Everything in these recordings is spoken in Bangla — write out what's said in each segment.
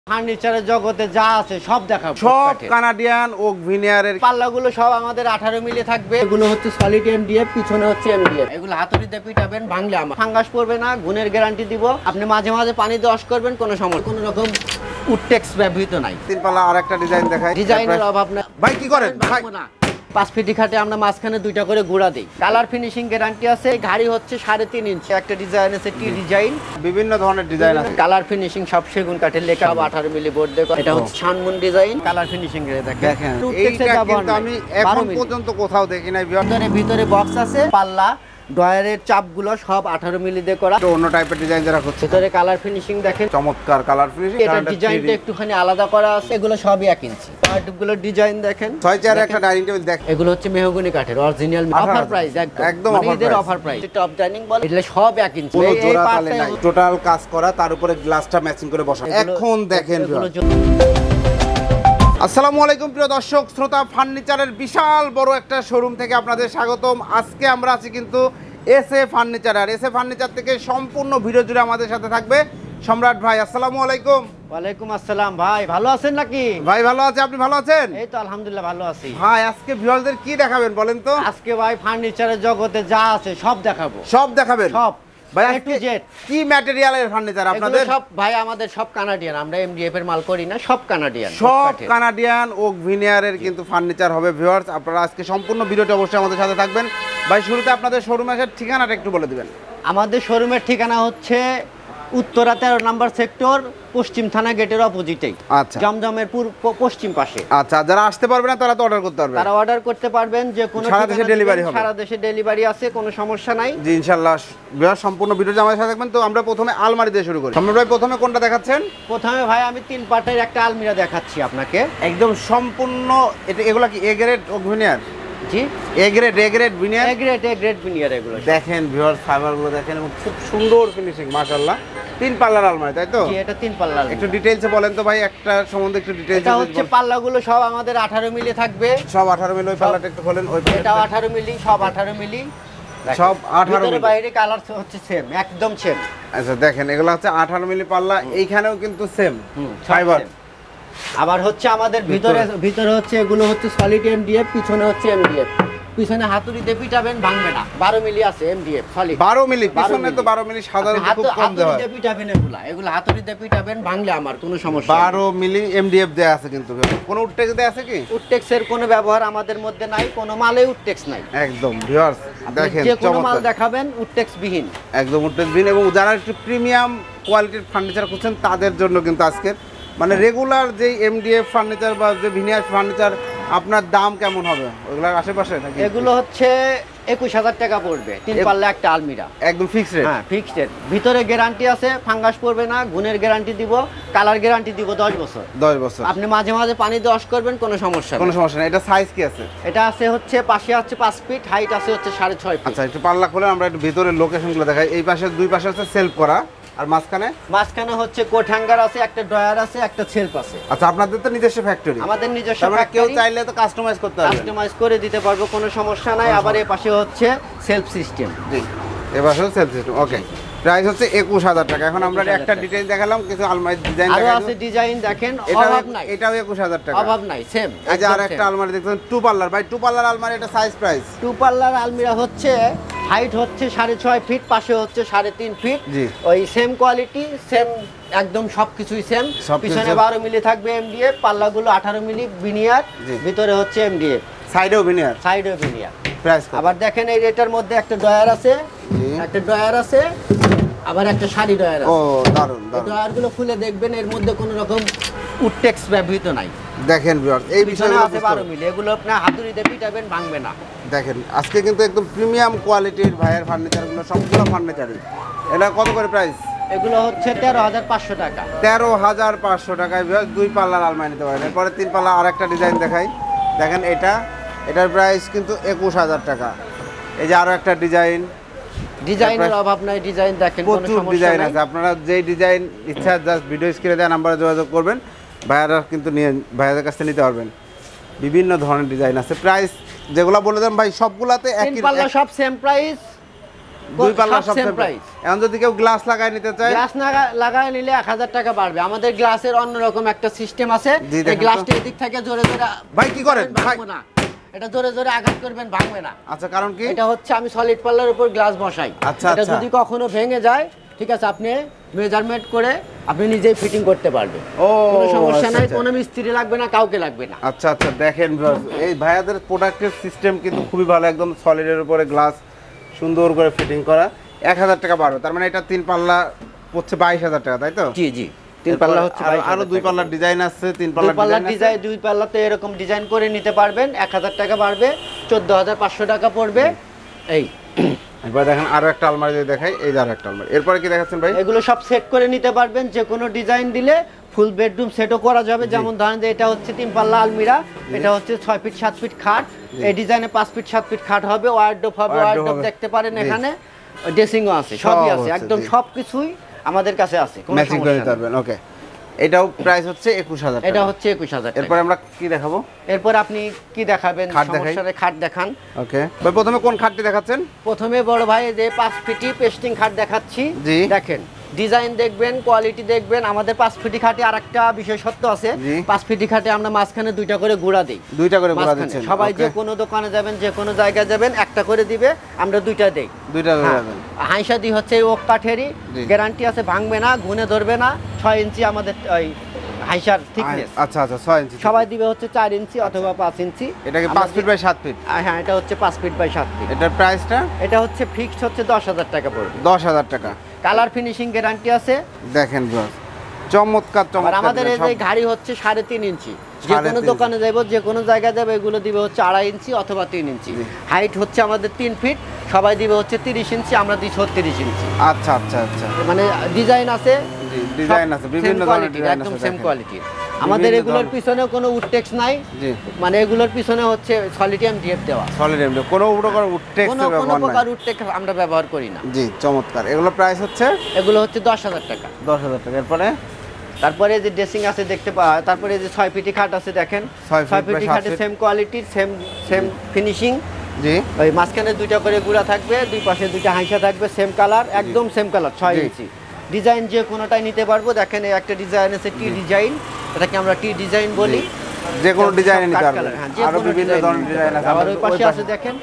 ফার্নিচারের জগতে যা আছে সব দেখাবো। সব কানাডিয়ান ওক ভিনিয়ারের পাল্লাগুলো সব আমাদের 18 মিলি থাকবে। এগুলো হচ্ছে সলিড এমডিএফ, পিছনে হচ্ছে এমডিএফ। এগুলো হাতুড়িতে পিটাবেন, ভাঙলে আমার ফাঙ্গাস পড়বে না, গুণের গ্যারান্টি দিব। আপনি মাঝে মাঝে পানি দিয়ে ওয়াশ করবেন, কোনো সমস্যা, কোনো রকম উডটেক্স ব্যবহৃত নাই। তিন পাল্লা আরেকটা ডিজাইন দেখাই। ডিজাইনের অভাব না ভাই, কি করেন ভাই? 5 ফিটি খাটে আমরা মাঝখানে 2টা করে গুঁড়া দিই। কালার ফিনিশিং গ্যারান্টি আছে। গাড়ি হচ্ছে 3.5 ইঞ্চি। একটা ডিজাইন আছে টি ডিজাইন, বিভিন্ন ধরনের ডিজাইন আছে। কালার ফিনিশিং সব সেগুন কাঠের লেখা, 18 মিলি বোর্ড দেখো। এটা হচ্ছে শানমুন ডিজাইন। কালার ফিনিশিং এর দেখেন, এইটা কিন্তু আমি এখন পর্যন্ত কোথাও দেখি নাই। ভিতরে বক্স আছে, পাল্লা ডয়ারের চাপগুলো সব 18 মিলি দিয়ে করা। অন্য টাইপের ডিজাইন যারা করছে, ভিতরে কালার ফিনিশিং দেখেন, চমৎকার কালার ফিনিশিং। এটা ডিজাইনটা একটুখানি আলাদা করা আছে। এগুলো সবই 1 ইঞ্চি। পার্টগুলো ডিজাইন দেখেন, 6 চেয়ার একটা ডাইনিং টেবিল দেখেন। এগুলো হচ্ছে মেহগনি কাঠের অরিজিনাল, অফার প্রাইস একদম এদের অফার প্রাইস। টপ ডাইনিং বল, এগুলো সব 1 ইঞ্চি। এই পার্টে নাই, টোটাল কাজ করা, তার উপরে গ্লাসটা ম্যাচিং করে বসানো। এখন দেখেন, আসসালামু আলাইকুম প্রিয় দর্শক শ্রোতা, ফার্নিচারের বিশাল বড় একটা শোরুম থেকে আপনাদের স্বাগতম। আজকে আমরা আছি কিন্তু এসএ ফার্নিচার। আর এসএ ফার্নিচার থেকে সম্পূর্ণ ভিডিও জুড়ে আমাদের সাথে থাকবে সম্রাট ভাই। আসসালামু আলাইকুম। ওয়ালাইকুম আসসালাম। ভাই ভালো আছেন নাকি? ভাই ভালো আছে, আপনি ভালো আছেন? এই তো আলহামদুলিল্লাহ ভালো আছি। ভাই আজকে ভিউয়ারদের কি দেখাবেন বলেন তো? আজকে ভাই ফার্নিচারের জগতে যা আছে সব দেখাবো। সব দেখাবেন? সব ভাই, A to Z। কি ম্যাটেরিয়ালের ফার্নিচার আপনাদের? সব ভাই আমাদের সব কানাডিয়ান, আমরা এমডিএফ এর মাল করি না, সব কানাডিয়ান। সব কানাডিয়ান ওক ভিনিয়ারের কিন্তু ফার্নিচার হবে ভিউয়ার্স। আপনারা আজকে সম্পূর্ণ ভিডিওটি অবশ্যই আমাদের সাথে থাকবেন। ভাই শুরুতে আপনাদের শোরুমের ঠিকানাটা একটু বলে দিবেন। আমাদের শোরুমের ঠিকানা হচ্ছে উত্তরা 13 নম্বর সেক্টর, পশ্চিম থানা গেটের অপোজিটেই। আচ্ছা, জমজমের পশ্চিম পাশে। আচ্ছা, যারা আসতে পারবে না তারা তো অর্ডার করতে পারবে? তারা অর্ডার করতে পারবেন, যে কোনো সারা দেশে ডেলিভারি হবে। সারা দেশে ডেলিভারি আছে, কোনো সমস্যা নাই। জি ইনশাআল্লাহ। ভিউয়ার্স সম্পূর্ণ ভিডিওটি আমাদের সাথে থাকবেন। তো আমরা প্রথমে আলমারি দিয়ে শুরু করি। সম্রাট ভাই প্রথমে কোনটা দেখাচ্ছেন? প্রথমে ভাই আমি 3 পার্টের একটা আলমিরা দেখাচ্ছি আপনাকে, একদম সম্পূর্ণ। এটা এগুলা কি এ গ্রেড ওক ভিনিয়ার? জি, A grade veneer. A grade veneer এগুলো দেখেন ভিউয়ার্স, ফাইবারগুলো দেখেন এবং খুব সুন্দর ফিনিশিং মাশাআল্লাহ। 3 পাল্লার আলমারি, তাই তো? জি, এটা 3 পাল্লার। একটু ডিটেইলসে বলেন তো ভাই, একটা সম্বন্ধে একটু ডিটেইলস। এটা হচ্ছে পাল্লাগুলো সব আমাদের 18 মিলি থাকবে। সব 18 মিলি। ওই পাল্লাটা একটু খোলেন। ওই এটা 18 মিলি, সব 18 মিলি, সব 18 মিলি। বাইরে কালার হচ্ছে সেম, একদম সেম। আচ্ছা দেখেন, এগুলো হচ্ছে 18 মিলি পাল্লা। এইখানেও কিন্তু সেম ফাইবার। আবার হচ্ছে আমাদের ভিতরে হচ্ছে এগুলো হচ্ছে সলিড এমডিএফ, পিছনে হচ্ছে এমডিএফ। পিছনে হাতুড়িতে পিটাবেন, ভাঙবে না। 12 মিলি আছে এমডিএফ সলিড। 12 মিলি পিছনে তো 12 মিলি সাধারণত খুব কম দেওয়া হয়। হাতুড়িতে পিটাবেন, এগুলো হাতুড়িতে পিটাবেন, ভাঙলে আমার কোনো সমস্যা। 12 মিলি এমডিএফ দেয়া আছে কিন্তু। কোনো উডটেক্স দেয়া আছে কি? উডটেক্সের কোনো ব্যবহার আমাদের মধ্যে নাই, কোনো মালে উডটেক্স নাই। একদম ভিউয়ার্স দেখেন, যে কোনো মাল দেখাবেন উডটেক্স বিহীন, একদম উডটেক্স বিহীন। এবং যারা একটু প্রিমিয়াম কোয়ালিটির ফার্নিচার করছেন তাদের জন্য কিন্তু আজকের মানে রেগুলার যে এমডিএফ ফার্নিচার বা যে ভিনিয়ার ফার্নিচার, আপনার দাম কেমন হবে ওগুলোর আশেপাশে? এগুলো হচ্ছে 21,000 টাকা পড়বে। 3 পাল্লা একটা আলমিরা, একদম ফিক্সড রেট। হ্যাঁ ফিক্সড রেট। ভিতরে গ্যারান্টি আছে, ফাঙ্গাস পড়বে না, গুণের গ্যারান্টি দিব, কালার গ্যারান্টি দিব 10 বছর। 10 বছর আপনি মাঝে মাঝে পানি দিয়ে ওয়াশ করবেন, কোনো সমস্যা নেই। এটা সাইজ কি আছে? এটা আছে হচ্ছে পাশে আছে 5 ফিট, হাইট আছে হচ্ছে 6.5 ফিট। আচ্ছা, একটু পাল্লা খুলে আমরা একটু ভিতরের লোকেশনগুলো দেখাই। এই পাশে দুই পাশে হচ্ছে সেলফ করা, আর মাঝখানে হচ্ছে কোট হ্যাঙ্গার আছে, একটা ড্রয়ার আছে, একটা শেলফ আছে। আচ্ছা, আপনাদের তো নিজস্ব ফ্যাক্টরি? আমাদের নিজস্ব ফ্যাক্টরি। কেউ চাইলে তো কাস্টমাইজ করতে পারবে? কাস্টমাইজ করে দিতে পারবো, কোনো সমস্যা নাই। আবার এই পাশে হচ্ছে সেলফ সিস্টেম। জি, এই পাশেও সেলফ সিস্টেম। ওকে, প্রাইস হচ্ছে 21,000 টাকা। এখন আমরা একটা ডিটেইল দেখালাম, কিছু আলমারি ডিজাইন আরো আছে ডিজাইন দেখেন, অভাব নাই। এটাও 21,000 টাকা, অভাব নাই, সেম। এই যে আরেকটা আলমারি দেখছেন 2 পাল্লার। ভাই 2 পাল্লার আলমারি, এটা সাইজ প্রাইস? 2 পাল্লার আলমিরা হচ্ছে হাইট হচ্ছে 6.5 ফিট, পাশে হচ্ছে 3.5 ফিট। জি, ওই সেম কোয়ালিটি, সেম একদম সবকিছুই সেম। পিছনে 12 মিলি থাকবে এমডিএফ, পাল্লাগুলো 18 মিলি ভিনিয়ার, ভিতরে হচ্ছে এমডিএফ, সাইডেও ভিনিয়ার। প্রাইস আবার দেখেন এই রেটের মধ্যে একটা ড্রয়ার আছে, আবার একটা শাড়ি ড্রয়ার আছে। ও দারুন দারুন। ড্রয়ারগুলো খুলে দেখবেন, এর মধ্যে কোনো রকম উডটেক্স ব্যবহৃত নাই। দেখেন ভিউয়ার্স, এই বিষয়গুলো আছে 12 মিলি। এগুলো আপনি হাতুড়িতে পিটাবেন, ভাঙবে না। দেখেন আজকে কিন্তু একদম প্রিমিয়াম কোয়ালিটির ভাইয়ের ফার্নিচারগুলো, সবগুলো ফার্নিচারই। এটা কত করে প্রাইস? এগুলো হচ্ছে 13,500 টাকা। 13,500 টাকায় ভিউয়ার্স 2 পাল্লার আলমারি নিতে পারেন। এরপরে 3 পাল্লা আরেকটা ডিজাইন দেখাই। দেখেন এটার প্রাইস কিন্তু 21,000 টাকা। এই যে আরো একটা ডিজাইনের অভাব নাই, ডিজাইন দেখেন, কোনো প্রচুর ডিজাইন আছে। আপনারা যেই ডিজাইন ইচ্ছা জাস্ট ভিডিও স্ক্রিনে দেওয়া নাম্বারে যোগাযোগ করবেন, ভাইয়ারা কিন্তু ভাইয়াদের কাছ থেকে নিতে পারবেন। বিভিন্ন ধরনের ডিজাইন আছে। প্রাইস যেগুলো বলে দেন ভাই, সবগুলাতে একই, 3 পাল্লা সব সেম প্রাইস। দুই পাল্লা সব সেম প্রাইস। এখন যদি কেউ গ্লাস লাগায় নিতে চায়, গ্লাস লাগায় নিলে 1000 টাকা বাড়বে। আমাদের গ্লাসের অন্যরকম একটা সিস্টেম আছে। এই গ্লাসটা এদিক থেকে জোরে জোরে ভাই কি করেন ভাই, এটা জোরে জোরে আঘাত করবেন, ভাঙবে না। আচ্ছা, কারণ কি? এটা হচ্ছে আমি সলিড পাল্লার উপর গ্লাস বসাই। আচ্ছা, এটা যদি কখনো ভেঙে যায়, ঠিক আছে, আপনি মেজারমেন্ট করে আপনি নিজেই ফিটিং করতে পারবেন। কোনো সমস্যা নাই, কোনো মিস্ত্রি লাগবে না, কাউকে লাগবে না। আচ্ছা আচ্ছা, দেখেন এই ভাইয়াদের প্রোডাক্টের সিস্টেম কিন্তু খুবই ভালো, একদম সলিডের উপরে গ্লাস সুন্দর করে ফিটিং করা। 1000 টাকা বাড়বে, তার মানে এটা 3 পাল্লা হচ্ছে 22000 টাকা, তাই তো? জি জি, 3 পাল্লা হচ্ছে আরো 2 পাল্লার ডিজাইন আছে, 3 পাল্লার ডিজাইন, 2 পাল্লাতে এরকম ডিজাইন করে নিতে পারবেন। 1000 টাকা বাড়বে, 14500 টাকা পড়বে। এই এবার দেখেন আরো একটা আলমারি দেখাই, এই যে আরো একটা আলমারি। এরপরে কি দেখাচ্ছেন ভাই? এগুলো সব সেট করে নিতে পারবেন, যে কোনো ডিজাইন দিলে ফুল বেডরুম সেটও করা যাবে। যেমন ধরেন যে এটা হচ্ছে 3 পাল্লা আলমিরা, এটা হচ্ছে 6 ফিট 7 ফিট খাট, এই ডিজাইনে 5 ফিট 7 ফিট খাট হবে, ওয়ারড্রোব হবে, ওয়ারড্রোব দেখতে পারেন, এখানে ড্রেসিংও আছে, সবই আছে, একদম সবকিছুই আমাদের কাছে আছে, কোনো ম্যাচিং করে দিতে পারবেন। ওকে, এটাও প্রাইস হচ্ছে 21000 টাকা। এটা হচ্ছে 21000 টাকা। এরপর আমরা কি দেখাবো? এরপর আপনি কি দেখাবেন? সমস্যা নেই, খাট দেখান। ওকে ভাই, প্রথমে কোন খাটটি দেখাচ্ছেন? প্রথমে বড় ভাই যে 5 ফিটি পেস্টিং খাট দেখাচ্ছি। দেখেন, ডিজাইন দেখবেন, কোয়ালিটি দেখবেন। আমাদের 5 ফিটি খাটে আরেকটা বিশেষত্ব আছে, 5 ফিটি খাটে আমরা মাঝখানে 2টা করে গুঁড়া দেই। 2টা করে গুঁড়া দিচ্ছেন? সবাই যে কোনো দোকানে যাবেন, যে কোনো জায়গায় যাবেন, একটা করে দিবে, আমরা 2টা দেই। 2টা করে দেবেন। হাইসা দি হচ্ছে ওক কাঠেরই, গ্যারান্টি আছে, ভাঙবে না, ঘুনে ধরবে না। 6 ইঞ্চি আমাদের ওই হাইসার থিকনেস। আচ্ছা আচ্ছা, 6 ইঞ্চি। সবাই দিবে হচ্ছে 4 ইঞ্চি অথবা 5 ইঞ্চি। এটা কি 5 ফিট বাই 7 ফিট? হ্যাঁ, এটা হচ্ছে 5 ফিট বাই 7 ফিট। এটার প্রাইসটা? এটা হচ্ছে ফিক্সড হচ্ছে 10000 টাকা পড়বে। 10000 টাকা। কালার ফিনিশিং গ্যারান্টি আছে। দেখেন ব্রস, চমৎকার চমৎকার। আমাদের এই যে গাড়ি হচ্ছে 3.5 ইঞ্চি, যে কোনো দোকানে যাব, যে কোনো জায়গায় যাবে, এগুলো দিবে হচ্ছে 2.5 ইঞ্চি অথবা 3 ইঞ্চি। হাইট হচ্ছে আমাদের 3 ফিট, সবাই দিবে হচ্ছে 30 ইঞ্চি, আমরা দিই 36 ইঞ্চি। আচ্ছা আচ্ছা আচ্ছা, মানে ডিজাইন আছে, ডিজাইন আছে, বিভিন্ন ধরনের ডিজাইন আছে, একদম সেম কোয়ালিটি। আমাদের এগুলোর পিছনে কোনো উডটেক্স নাই, মানে এগুলোর পিছনে হচ্ছে সলিড এমডিএফ দেওয়া। সলিড এমডিএফ, কোনো প্রকার উডটেক্স ব্যবহার নাই, কোনো প্রকার উডটেক্স আমরা ব্যবহার করি না। জি, চমৎকার। এগুলো প্রাইস হচ্ছে? এগুলো হচ্ছে 10000 টাকা। 10000 টাকা। এরপরে তারপরে যে ড্রেসিং আছে দেখতে পাওয়া, তারপরে যে 6 ফিটি খাট আছে দেখেন, 6 ফিটি খাটে সেম কোয়ালিটির, সেম ফিনিশিং। জি, ওই মাঝখানে 2টা করে গুঁড়া থাকবে, দুই পাশে 2টা হাইসা থাকবে, সেম কালার, একদম সেম কালার, 6 ইঞ্চি। ডিজাইন যে কোনোটাই নিতে পারবো। দেখেন এই একটা ডিজাইন আছে, টি ডিজাইন, এটাকে আমরা টি ডিজাইন বলি। যে কোনো ডিজাইন নিতে পারবেন, আরো বিভিন্ন ধরনের ডিজাইন আছে। আবার ওই পাশে আছে দেখেন,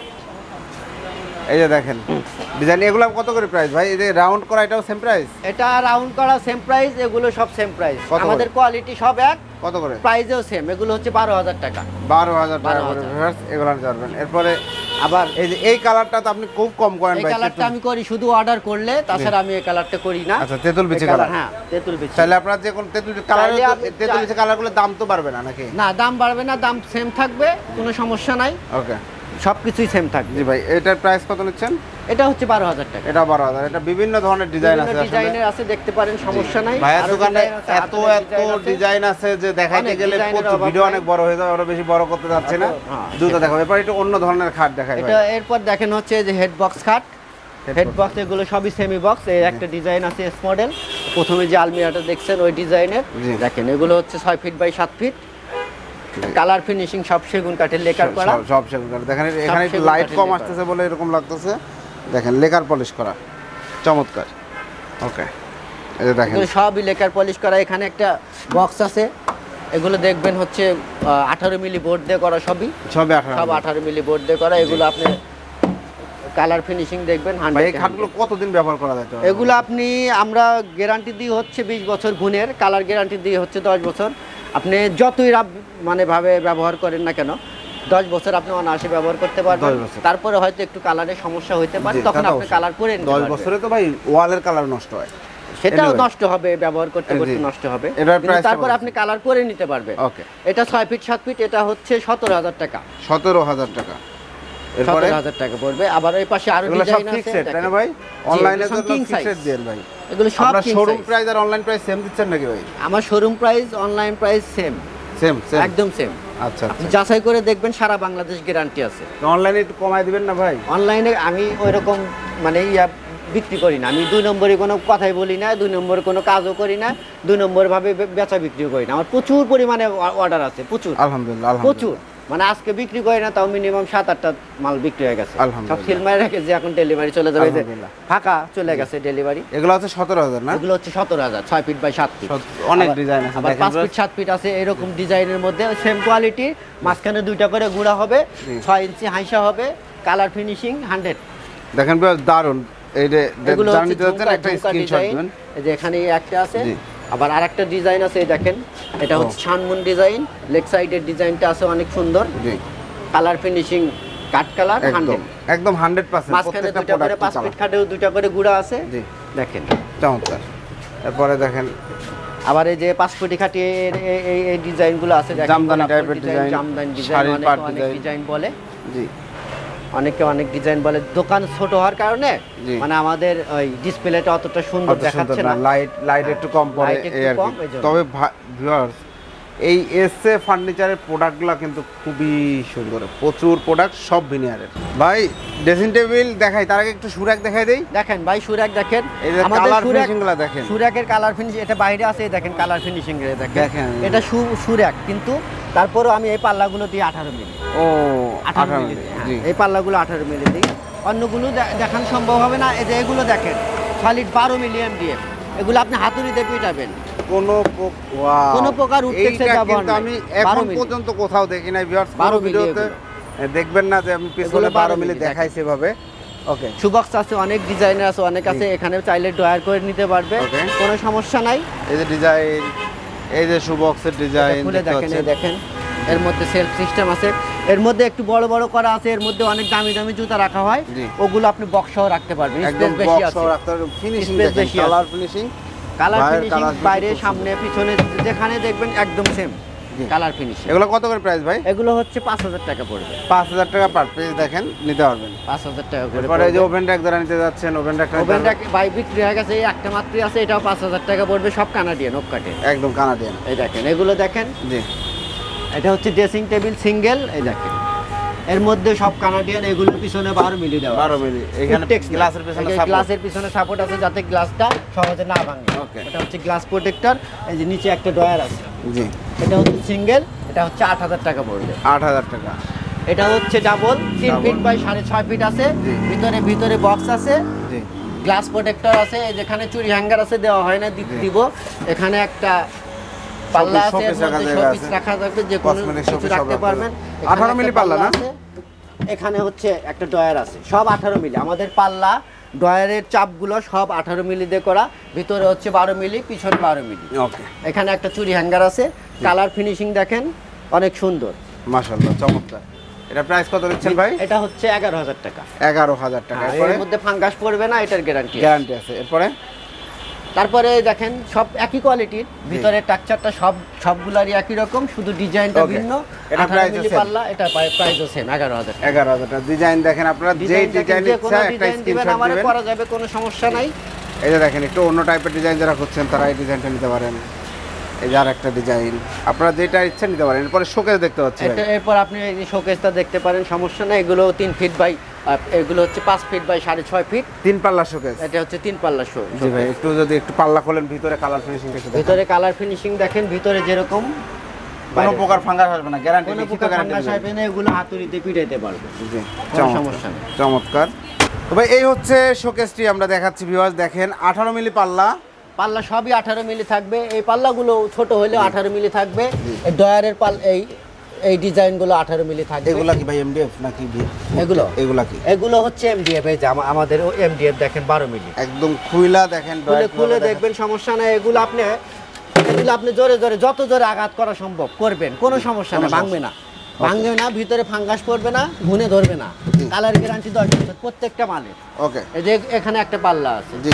এই যে দেখেন ডিজাইন। এগুলো কত করে প্রাইস ভাই? এই যে রাউন্ড করা, এটাও সেম প্রাইস? এটা রাউন্ড করা সেম প্রাইস, এগুলো সব সেম প্রাইস। আমাদের কোয়ালিটি সব এক। কত করে? প্রাইসও সেম। এগুলো হচ্ছে 12000 টাকা। 12000 টাকা করে ভিউয়ার্স, এগুলো নিতে পারবেন। এরপরে আবার এই যে এই কালারটা তো আপনি খুব কম করেন ভাই। এই কালারটা আমি করি শুধু অর্ডার করলে, তাছাড়া আমি এই কালারটা করি না। আচ্ছা, তেতুল বিচি কালার। হ্যাঁ, তেতুল বিচি। তাহলে আপনারা যে কোন তেতুল কালার, তেতুল বিচি কালারগুলো দাম তো বাড়বে না নাকি? না, দাম বাড়বে না, দাম সেম থাকবে, কোনো সমস্যা নাই। ওকে, সবকিছুই সেম থাকবে। জি ভাই, এটার প্রাইস কত নিচ্ছেন? এটা হচ্ছে 12000 টাকা। এটা 12000। এটা বিভিন্ন ধরনের ডিজাইন আছে, ডিজাইনের আছে, দেখতে পারেন, সমস্যা নাই। ভাইয়ের দোকানে এত ডিজাইন আছে যে দেখাইতে গেলে ভিডিও অনেক বড় হয়ে যায়, আরো বেশি বড় করতে যাচ্ছে না। দুটো দেখাবো। এরপর একটু অন্য ধরনের খাট দেখাই ভাই। এটা এরপর দেখেন হচ্ছে যে হেড বক্স খাট। হেড বক্স এগুলো সবই সেমি বক্স। এই একটা ডিজাইন আছে এস মডেল, প্রথমে যে আলমিরাটা দেখছেন ওই ডিজাইনের। দেখেন এগুলো হচ্ছে 6 feet by 7 feet. Colour finishing সব সেগুন কাঠের লেকার করা, সব সেগুন কাঠ। দেখেন এখানে একটু লাইট কম আসতেছে বলে এরকম লাগতেছে। দেখেন লেকার পলিশ করা, চমৎকার। ওকে, এই যে দেখেন এগুলো সবই লেকার পলিশ করা। এখানে একটা বক্স আছে, এগুলো দেখবেন হচ্ছে 18 মিলি বোর্ড দিয়ে করা, সবই 18 মিলি বোর্ড দিয়ে করা। এগুলো আপনি কালার ফিনিশিং দেখবেন। এই খাটগুলো কতদিন ব্যবহার করা যায়? এগুলো আপনি আমরা গ্যারান্টি দিই হচ্ছে 20 বছর গুণের, কালার গ্যারান্টি দিয়ে হচ্ছে 10 বছর। আপনি যতই মানে ভাবে ব্যবহার করেন না কেন, 10 বছর আপনি অনায়াসে ব্যবহার করতে পারবেন। তারপরে হয়তো একটু কালারের সমস্যা হতে পারে, তখন আপনি কালার করে নিতে পারবেন। 10 বছরে তো ভাই ওয়ালের কালার নষ্ট হয়, সেটাও নষ্ট হবে, ব্যবহার করতে করতে নষ্ট হবে, তারপর আপনি কালার করে নিতে পারবেন। ওকে, এটা 6 ফিট 7 ফিট, এটা হচ্ছে 17000 টাকা। 17000 টাকা। 17000 টাকা পড়বে। আবার এই পাশে আরো ডিজাইন আছে, তাই না ভাই? অনলাইনে তো ফিক্সড দেন ভাই। এগুলো সব আপনার শোরুম প্রাইস আর অনলাইন প্রাইস সেম দিচ্ছেন নাকি ভাই? আমার showroom price online price same, একদম সেম। আচ্ছা, যাচাই করে দেখবেন, সারা বাংলাদেশ গ্যারান্টি আছে। অনলাইনে একটু কমায় দিবেন না ভাই? অনলাইনে আমি ওইরকম মানে বিক্রি করি না। আমি 2 নম্বরে কোনো কথাই বলি না, 2 নম্বরে কোনো কাজও করি না, 2 নম্বর ভাবে বেচা বিক্রিও করি না। আমার প্রচুর পরিমাণে অর্ডার আছে, প্রচুর, আলহামদুলিল্লাহ, প্রচুর। মানে আজকে বিক্রি করে না, তাও মিনিমাম 7-8টা মাল বিক্রি হয়ে গেছে। সব সিল মারে রেখেছে, এখন ডেলিভারি চলে যাবে, ফাঁকা চলে গেছে ডেলিভারি। এগুলো হচ্ছে 17,000 না? এগুলো হচ্ছে 17,000, 6 ফিট বাই 7 ফিট। অনেক ডিজাইন আছে, আবার 5 ফিট 7 ফিট আছে, এরকম ডিজাইনের মধ্যে সেম কোয়ালিটি, মাঝখানে 2টা করে গুড়া হবে, 6 ইঞ্চি হাইসা হবে, কালার ফিনিশিং 100। দেখেন বেশ দারুন। এই যে জার্নিতে হচ্ছে একটা স্ক্রিনশট দিবেন। এই যে এখানে একটা আছে, আবার আরেকটা ডিজাইন আছে, এই দেখেন এটা হচ্ছে ছানমুন ডিজাইন, লেগ সাইডের ডিজাইনটা আছে অনেক সুন্দর। জি, কালার ফিনিশিং কাট কালার 100, একদম 100%। মাঝখানে 2টা করে 5 ফিট খাটেও 2টা করে গুড়া আছে। জি, দেখেন চমৎকার। তারপরে দেখেন আবার এই যে 5 ফুটি খাটে এই ডিজাইনগুলো আছে, দেখেন জামদানি টাইপের ডিজাইন, জামদানি ডিজাইন, অনেক ডিজাইন বলে। জি, অনেকে অনেক ডিজাইন বলে। দোকান ছোট হওয়ার কারণে মানে আমাদের ওই ডিসপ্লেটা অতটা সুন্দর দেখাচ্ছে না, লাইট একটু কম পড়ে এই আর কি। তবে ভিউয়ার্স, এই এসএ ফার্নিচারের প্রোডাক্টগুলো কিন্তু খুবই সুন্দর, প্রচুর প্রোডাক্ট, সব ভিনিয়ারের। ভাই ড্রেসিং টেবিল দেখাই, তার আগে একটু সুরাক দেখাই দেই। দেখেন ভাই সুরাক দেখেন, আমাদের কালার ফিনিশিংগুলো দেখেন, সুরাকের কালার ফিনিশ, এটা বাইরে আছে, দেখেন কালার ফিনিশিং এর দেখেন, এটা সুরাক, কিন্তু তারপরেও আমি এই পাল্লাগুলো দিই 18 মিলি। ও 18 মিলি, এই পাল্লাগুলো 18 মিলি দিই, অন্যগুলো দেখানো সম্ভব হবে না। এই যে এগুলো দেখেন সলিড 12 মিলি এমডিএফ, এগুলো আপনি হাতুড়িতে পিটাবেন, কোনো প্রকার উঠতেছে ব্যবহার নাই। আমি এখন পর্যন্ত কোথাও দেখি নাই ভিউয়ার্স, 12 ভিডিওতে দেখবেন না যে আমি পিছনে 12 মিলি দেখাইছি ভাবে। ওকে, সুবক্স আছে, অনেক ডিজাইনার আছে, অনেক আছে, এখানে চাইলে ড্রয়ার করে নিতে পারবে, কোনো সমস্যা নাই। এই যে ডিজাইন, এই যে সুবক্সের ডিজাইন দেখেন, দেখেন এর মধ্যে সেলফ সিস্টেম আছে, এর মধ্যে একটু বড় বড় করা আছে, এর মধ্যে অনেক দামি দামি জুতা রাখা হয়, ওগুলো আপনি বক্সও রাখতে পারবেন, স্পেস বেশি আছে, ফিনিশিং দেখেন, কালার ফিনিশিং, বাইরে সামনে পিছনে যেখানে দেখবেন একদম সেম কালার ফিনিশিং। এগুলো কত করে প্রাইস ভাই? এগুলো হচ্ছে 5,000 টাকা পড়বে। 5,000 টাকা পার পিস, দেখেন নিতে পারবেন 5,000 টাকা করে। পরে যে ওভেন র‍্যাক যারা নিতে যাচ্ছেন, ওভেন র‍্যাক ভাই বিক্রি হয়ে গেছে, এই একটা মাত্রই আছে, এটাও 5,000 টাকা পড়বে, সব কানাডিয়ান ওক কাটে, একদম কানাডিয়ান। এই দেখেন এগুলো দেখেন, জি এটা হচ্ছে ড্রেসিং টেবিল সিঙ্গেল, এই দেখেন এর মধ্যে সব কানাডিয়ান, এগুলোর পিছনে 12 মিলি দেওয়া, 12 মিলি। এখানে গ্লাসের পিছনে সাপোর্ট, গ্লাসের পিছনে সাপোর্ট আছে যাতে গ্লাসটা সহজে না ভাঙে। এটা হচ্ছে গ্লাস প্রোটেক্টর। এই যে নিচে একটা ড্রয়ার আছে, জি এটা হচ্ছে সিঙ্গেল, এটা হচ্ছে 8,000 টাকা পড়বে। 8,000 টাকা। এটা হচ্ছে ডাবল, 3 ফিট বাই 6.5 ফিট আছে, ভিতরে বক্স আছে, জি গ্লাস প্রোটেক্টর আছে, যেখানে চুরি হ্যাঙ্গার আছে দেওয়া হয় না, দিব। এখানে একটা পাল্লা আছে, শোপিস রাখা যাবে, যে কোনো কিছু রাখতে পারবেন। 18 মিলি পাল্লা না? এখানে হচ্ছে একটা ড্রয়ার আছে, সব 18 মিলি। আমাদের পাল্লা ড্রয়ারের চাপগুলো সব 18 মিলি দিয়ে করা, ভিতরে হচ্ছে 12 মিলি, পিছনে 12 মিলি। ওকে, এখানে একটা চুরি হ্যাঙ্গার আছে, কালার ফিনিশিং দেখেন অনেক সুন্দর, মাশাআল্লাহ চমৎকার। এটা প্রাইস কত দিচ্ছেন ভাই? এটা হচ্ছে 11,000 টাকা। 11,000 টাকা। এর মধ্যে ফাঙ্গাস পড়বে না, এটার গ্যারান্টি আছে। তারপরে দেখেন সব একই কোয়ালিটির, ভিতরে স্ট্রাকচারটা সবগুলারই একই রকম, শুধু ডিজাইনটা ভিন্ন। এটা প্রাইস আছে পাল্লা, এটা প্রাইসও সেম 11,000 টাকা। 11,000 টাকা। ডিজাইন দেখেন, আপনারা যে ডিজাইন ইচ্ছা একটা স্ক্রিনশট দিবেন, করা যাবে, কোনো সমস্যা নাই। এই যে দেখেন একটু অন্য টাইপের ডিজাইন যারা করছেন তারা এই ডিজাইনটা নিতে পারেন। এই যে আরেকটা ডিজাইন, আপনারা যেটা ইচ্ছা নিতে পারেন। এরপরে শোকেস দেখতে পাচ্ছেন, এরপর আপনি এই শোকেসটা দেখতে পারেন, সমস্যা নাই। এগুলো 3 ফিট বাই, এগুলো হচ্ছে 5 ফিট বাই 6.5 ফিট, 3 পাল্লা শোকেস। এটা হচ্ছে 3 পাল্লা শোকেস। জি ভাই, একটু যদি একটু পাল্লা খোলেন, ভিতরে কালার ফিনিশিং দেখেন, ভিতরে কালার ফিনিশিং দেখেন, ভিতরে যেরকম কোনো প্রকার ফাঙ্গাস আসবে না, গ্যারান্টি। কোনো প্রকার ফাঙ্গাস আসবে না, এগুলো হাতুড়িতে পিটাইতে পারবে, জি কোনো সমস্যা নেই। চমৎকার। তো ভাই এই হচ্ছে শোকেসটি আমরা দেখাচ্ছি ভিউয়ার্স, দেখেন 18 মিলি পাল্লা সবই 18 মিলি থাকবে। এই পাল্লাগুলো ছোট হলেও 18 মিলি থাকবে। এই ডয়ারের এই ডিজাইনগুলো 18 মিলি থাকবে। এগুলা কি ভাই এমডিএফ নাকি এগুলা কি? এগুলো হচ্ছে এমডিএফ। এই যে আমাদের এমডিএফ দেখেন 12 মিলি, একদম খুইলা দেখেন, খুলে দেখবেন, সমস্যা নাই। এগুলো আপনি জোরে যত জোরে আঘাত করা সম্ভব করবেন, কোনো সমস্যা না, ভাঙবে না, ভিতরে ফাঙ্গাস পড়বে না, ঘুনে ধরবে না। কালার গ্যারান্টি 10 বছর প্রত্যেকটা মালের। ওকে, এই যে এখানে একটা পাল্লা আছে, জি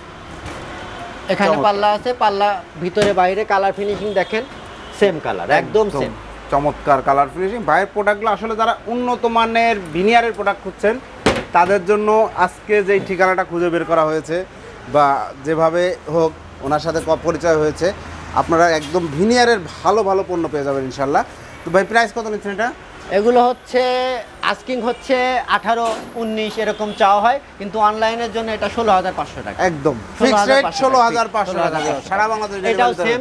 এখানে পাল্লা আছে, পাল্লা ভিতরে বাইরে কালার ফিনিশিং দেখেন সেম কালার, একদম সেম, চমৎকার কালার ফিনিশিং। ভাইয়ের প্রোডাক্টগুলো আসলে যারা উন্নত মানের ভিনিয়ারের প্রোডাক্ট খুঁজছেন তাদের জন্য আজকে যেই ঠিকানাটা খুঁজে বের করা হয়েছে, বা যেভাবে হোক ওনার সাথে পরিচয় হয়েছে, আপনারা একদম ভিনিয়ারের ভালো পণ্য পেয়ে যাবেন ইনশাল্লাহ। তো ভাই প্রাইস কত নিচ্ছেন এটা? এগুলো হচ্ছে আস্কিং হচ্ছে 18-19 এরকম চাওয়া হয়, কিন্তু অনলাইনের জন্য এটা 16,500 টাকা, একদম ফিক্সড রেট 16,500 টাকা সারা বাংলাদেশে। এটাও সেম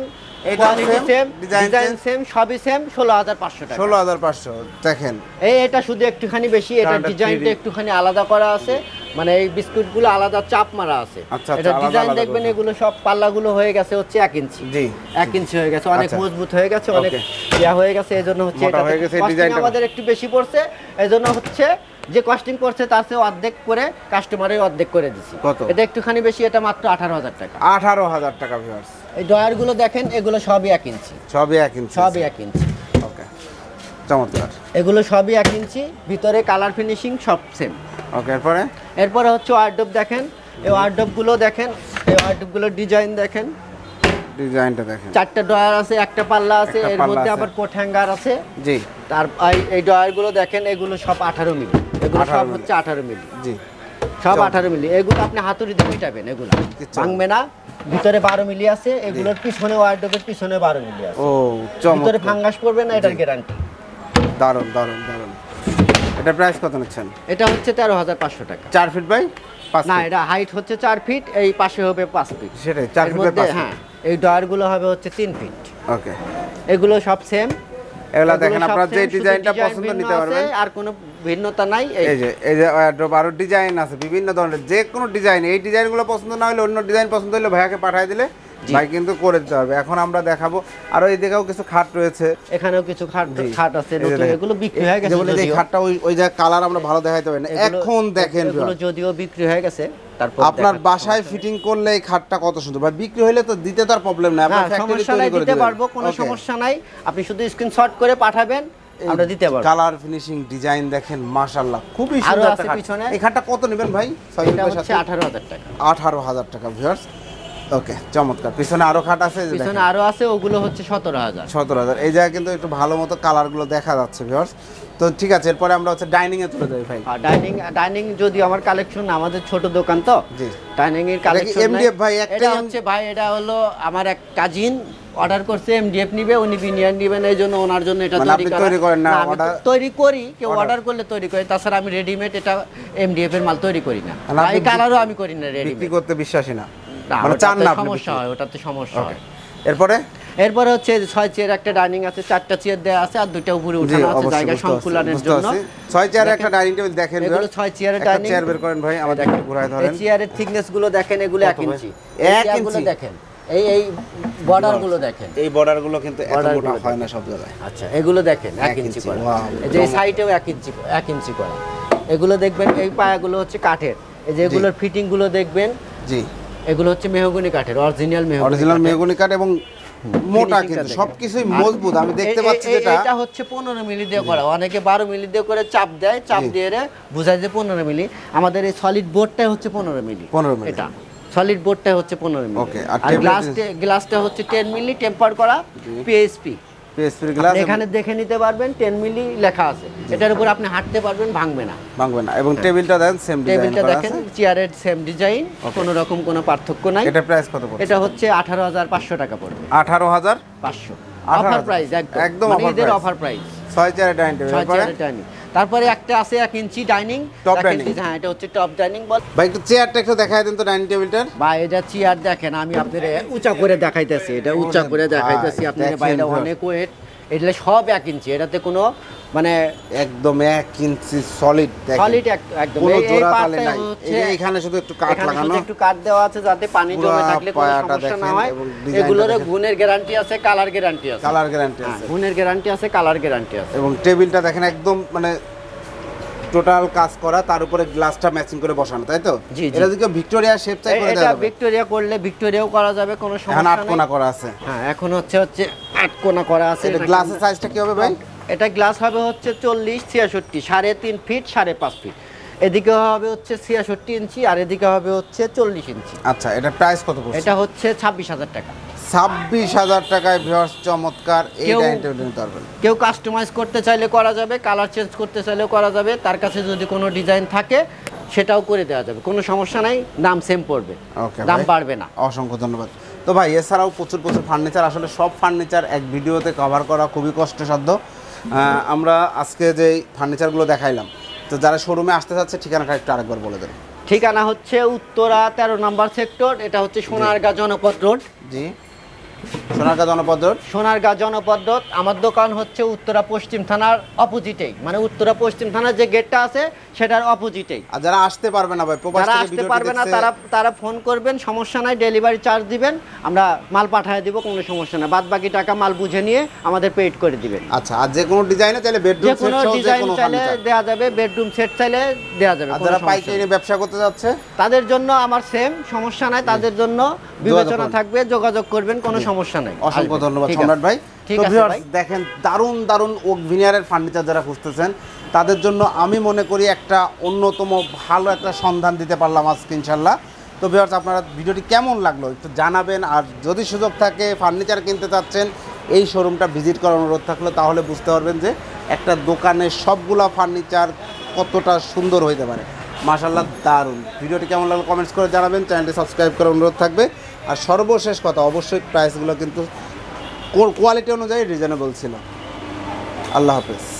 এটা সেম, ডিজাইন সেম, সবই সেম, 16500 টাকা। 16500 দেখেন। এটা শুধু একটুখানি বেশি, এটা ডিজাইনটা একটুখানি আলাদা করা আছে, মানে এই বিস্কুটগুলো আলাদা চাপ মারা আছে। এটা ডিজাইন দেখবেন, এগুলো সব পাল্লাগুলো হয়ে গেছে হচ্ছে 1 ইঞ্চি। জি, 1 ইঞ্চি হয়ে গেছে, অনেক মজবুত হয়ে গেছে, অনেক ইয়া হয়ে গেছে। এজন্য হচ্ছে এটা ডিজাইনটা আমাদের একটু বেশি পড়ছে, এজন্য হচ্ছে যে কস্টিং করছে তার চেয়ে অর্ধেক করে কাস্টমারের অর্ধেক করে দিছি। এটা একটুখানি বেশি, এটা মাত্র 18000 টাকা। 18000 টাকা ভিউয়ার্স। এই ড্রয়ারগুলো দেখেন, এগুলো সবই 1 ইঞ্চি। সবই 1 ইঞ্চি, সবই 1 ইঞ্চি। ওকে, চমৎকার। এগুলো সবই 1 ইঞ্চি, ভিতরে কালার ফিনিশিং সব সেম। ওকে, এরপরে হচ্ছে ওয়ারড্রপ দেখেন, এই ওয়ারড্রপগুলো দেখেন, এই ওয়ারড্রপগুলোর ডিজাইন দেখেন, ডিজাইনটা দেখেন। 4টা ড্রয়ার আছে, একটা পাল্লা আছে, এর মধ্যে আবার কোট হ্যাঙ্গার আছে। জি, তার এই ড্রয়ারগুলো দেখেন, এগুলো সব 18 মিলি, এগুলো সব হচ্ছে 18 মিলি। জি, সব 18 মিলি। এগুলো আপনি হাতুড়ি দিয়ে পিটাবেন, এগুলো ভাঙবে না। ভিতরে 12 মিলি আছে, এগুলোর পিছনে ওয়ারড্রপের পিছনে 12 মিলি আছে। ও, চমৎকার। ভিতরে ফাঙ্গাস পড়বে না, এটার গ্যারান্টি। দারুন দারুন দারুন। এটা প্রাইস কত নিচ্ছেন? এটা হচ্ছে 13500 টাকা। 4 ফিট বাই 5 না, এটা হাইট হচ্ছে 4 ফিট, এই পাশে হবে 5 ফিট। সেটাই 4 ফিট বাই 5 ফিট। হ্যাঁ, এই ডয়ারগুলো হবে হচ্ছে 3 ফিট। ওকে, এগুলো সব সেম। এগুলা দেখেন, আপনারা যে ডিজাইনটা পছন্দ নিতে পারবেন, আর কোনো ভিন্নতা নাই। এই যে ওয়ারড্রপ আরো ডিজাইন আছে বিভিন্ন ধরনের, যে কোনো ডিজাইন। এই ডিজাইনগুলো পছন্দ না হলে অন্য ডিজাইন পছন্দ হলে ভাইয়াকে পাঠিয়ে দিলে ভাই কিন্তু করে দিতে হবে। এখন আমরা দেখাবো আরো এই দিকেও কিছু খাট রয়েছে, এখানেও কিছু খাট আছে নতুন, এগুলো বিক্রি হয়ে গেছে। যেমন এই খাটটা ওই যে কালার আমরা ভালো দেখাইতে পারি না, এখন দেখেন এগুলো যদিও বিক্রি হয়ে গেছে, তারপর আপনার বাসায় ফিটিং করলে এই খাটটা কত সুন্দর। ভাই বিক্রি হলে তো দিতে তার প্রবলেম নাই, আমরা ফ্যাক্টরি তৈরি করে দিতে পারবো, কোনো সমস্যা নাই। আপনি শুধু স্ক্রিনশট করে পাঠাবেন, আমরা দিতে পারবো। কালার ফিনিশিং ডিজাইন দেখেন, মাশাআল্লাহ, খুবই সুন্দর একটা খাট। এই খাটটা কত নেবেন ভাই? এটা হচ্ছে 18000 টাকা। 18000 টাকা ভিউয়ার্স। ওকে, চমৎকার। পিছনে আরো খাট আছে, পিছনে আরো আছে, ওগুলো হচ্ছে 17000। 17000। এই জায়গা কিন্তু একটু ভালো মতো কালার গুলো দেখা যাচ্ছে ভিউয়ার্স। তো ঠিক আছে, এরপরে আমরা হচ্ছে ডাইনিং এ চলে যাই ভাই। ডাইনিং যদি আমার কালেকশন, আমাদের ছোট দোকান তো, জি, ডাইনিং এর কালেকশন এমডিএফ ভাই এটা হচ্ছে ভাই, এটা হলো আমার এক কাজিন অর্ডার করছে, এমডিএফ নিবে, উনি ভিনিয়ার নেবেন, এইজন্য ওনার জন্য এটা তৈরি করেন না? তৈরি করি, কেউ অর্ডার করলে তৈরি করি, তাছাড়া আমি রেডিমেড এটা এমডিএফ এর মাল তৈরি করি না। এই কালারও আমি করি না, রেডিমেড বিক্রি করতে বিশ্বাসী না, মানে চান না, সমস্যা হয়, ওটাতে সমস্যা হয়। এরপরে হচ্ছে 6 চেয়ার একটা ডাইনিং আছে, 4টা চেয়ার দেয়া আছে, আর 2টা উপরে উঠানো আছে জায়গা সংকুলানের জন্য। 6 চেয়ার একটা ডাইনিং টেবিল দেখেন, এগুলো 6 চেয়ারের ডাইনিং। চেয়ার বের করেন ভাই, আমাদের একটু ঘুরায় ধরেন। এই চেয়ারের থিকনেস গুলো দেখেন, এগুলো 1 ইঞ্চি। 1 ইঞ্চি দেখেন, এই বর্ডার গুলো দেখেন, এই বর্ডার গুলো কিন্তু এত মোটা হয় না সব জায়গায়। আচ্ছা, এগুলো দেখেন 1 ইঞ্চি করা, এই যে সাইডেও 1 ইঞ্চি করা। এগুলো দেখবেন, এই পায়াগুলো হচ্ছে কাঠের, এই যে এগুলোর ফিটিং গুলো দেখবেন। জি, এগুলো হচ্ছে মেহগনি কাঠের, অরিজিনাল মেহগনি কাঠ, এবং মোটা কিন্তু সবকিছুই মজবুত। আমি দেখতে পাচ্ছি এটা হচ্ছে 15 মিলি দিয়ে করা। অনেকে 12 মিলি দিয়ে করে চাপ দেয়, চাপ দিয়ে বুঝায় যে 15 মিলি। আমাদের এই সলিড বোর্ডটাই হচ্ছে 15 মিলি। এটা সলিড বোর্ডটাই হচ্ছে 15 মিলি। ওকে, আর গ্লাসটা হচ্ছে 10 মিলি টেম্পার করা, পিএসপি গ্লাস। এখানে দেখে নিতে পারবেন, 10 মিলি লেখা আছে। এটার উপর আপনি হাঁটতে পারবেন, ভাঙবে না। এবং টেবিলটা দেখেন, সেম ডিজাইন করা আছে। টেবিলটা দেখেন, চেয়ারের সেম ডিজাইন, কোনো রকম কোনো পার্থক্য নাই। এটা প্রাইস কত পড়ছে? এটা হচ্ছে 18500 টাকা পড়বে। 18500 অফার প্রাইস, একদম অফার প্রাইস। 6 চেয়ারের ডাইনিং টেবিল। তারপরে একটা আছে 1 ইঞ্চি ডাইনিং, টপ ডাইনিং। হ্যাঁ, এটা হচ্ছে টপ ডাইনিং। ভাই একটু চেয়ারটা একটু দেখায় দেন তো, ডাইনিং টেবিলটার। ভাই এটা চেয়ার দেখেন, আমি আপনাদের উঁচা করে দেখাইতেছি, এটা উঁচা করে দেখাইতেছি আপনাদের। বাইরে অনেক ওয়েট, এটা সব 1 ইঞ্চি, এটাতে কোনো মানে একদম 1 ইঞ্চি সলিড একদম। কোনো জোড়া তালে নাই। এখানে শুধু একটু কাট লাগানো, একটু কাট দেওয়া আছে যাতে পানি জমে থাকলে কোনো সমস্যা না হয়। এগুলোর গুণের গ্যারান্টি আছে, কালার গ্যারান্টি আছে। গুণের গ্যারান্টি আছে, কালার গ্যারান্টি আছে। এবং টেবিলটা দেখেন একদম মানে টোটাল কাজ করা, তার উপরে গ্লাসটা ম্যাচিং করে বসানো, তাই তো? এটা যদি ভিক্টোরিয়া শেপ চাই করে দেওয়া যাবে। এটা ভিক্টোরিয়া করলে ভিক্টোরিয়াও করা যাবে, কোনো সমস্যা নাই। 8 কোণা করা আছে। হ্যাঁ, এখন হচ্ছে 8 কোণা করা আছে। এটা গ্লাসের সাইজটা কি হবে ভাই? এটা গ্লাস হবে হচ্ছে 40 66, 3.5 ফিট 5.5 ফিট। এদিকে হবে হচ্ছে 66 ইঞ্চি, আর এদিকে হবে হচ্ছে 40 ইঞ্চি। আচ্ছা, এটা প্রাইস কত পড়ছে? এটা হচ্ছে 26000 টাকা। 26000 টাকায় ভিউয়ার্স, চমৎকার এই ডাইনিং টেবিল নিতে পারবেন। কেউ কাস্টমাইজ করতে চাইলে করা যাবে, কালার চেঞ্জ করতে চাইলেও করা যাবে। তার কাছে যদি কোনো ডিজাইন থাকে সেটাও করে দেওয়া যাবে, কোনো সমস্যা নাই। দাম সেম পড়বে, দাম বাড়বে না। অসংখ্য ধন্যবাদ। তো ভাই এছাড়াও প্রচুর ফার্নিচার, আসলে সব ফার্নিচার এক ভিডিওতে কভার করা খুবই কষ্টসাধ্য। আমরা আজকে যে ফার্নিচারগুলো দেখাইলাম, তো যারা শোরুমে আসতে চাচ্ছে ঠিকানাটা একটু আরেকবার বলে দেন। ঠিকানা হচ্ছে উত্তরা 13 নম্বর সেক্টর, এটা হচ্ছে সোনারগাঁ জনপথ রোড। জি, সোনারগাঁ জনপদ রোড। সোনারগাঁ জনপদ রোড। আমার দোকান হচ্ছে উত্তরা পশ্চিম থানার অপোজিটেই, মানে উত্তরা পশ্চিম থানার যে গেটটা আছে সেটার অপোজিটেই। আর যারা আসতে পারবে না ভাই, প্রবাস যারা থেকে আসতে ভিডিওটি পারবে না দেখছে, তারা ফোন করবেন, সমস্যা নাই, ডেলিভারি চার্জ দিবেন, আমরা মাল পাঠিয়ে দিব, কোনো সমস্যা না। বাদ বাকি টাকা মাল বুঝে নিয়ে আমাদের পেড করে দিবেন। আচ্ছা, আর যে কোনো ডিজাইনে চাইলে বেডরুম যে সেট কোনো সহ যে ডিজাইন কোনো চাইলে ফার্নিচার দেওয়া যাবে, বেডরুম সেট চাইলে দেওয়া যাবে। আর যারা পাইকারি ব্যবসা করতে যাচ্ছে তাদের জন্য আমার সেম, সমস্যা নাই, তাদের জন্য বিবেচনা থাকবে, যোগাযোগ করবেন, কোনো সমস্যা নাই। অসংখ্য ধন্যবাদ সম্রাট ভাই। তো ভিউয়ার্স দেখেন, দারুণ দারুণ ওক ভিনিয়ারের ফার্নিচার যারা খুঁজতেছেন তাদের জন্য আমি মনে করি একটা অন্যতম ভালো একটা সন্ধান দিতে পারলাম আজকে ইনশাল্লাহ। তো ভিউয়ার্স, আপনারা ভিডিওটি কেমন লাগলো একটু জানাবেন, আর যদি সুযোগ থাকে ফার্নিচার কিনতে চাচ্ছেন এই শোরুমটা ভিজিট করার অনুরোধ থাকলো, তাহলে বুঝতে পারবেন যে একটা দোকানে সবগুলা ফার্নিচার কতটা সুন্দর হইতে পারে। মাশাআল্লাহ দারুণ। ভিডিওটি কেমন লাগলো কমেন্টস করে জানাবেন, চ্যানেলটি সাবস্ক্রাইব করার অনুরোধ থাকবে। আর সর্বশেষ কথা, অবশ্যই প্রাইসগুলো কিন্তু কোয়ালিটি অনুযায়ী রিজনেবল ছিল। আল্লাহ হাফেজ।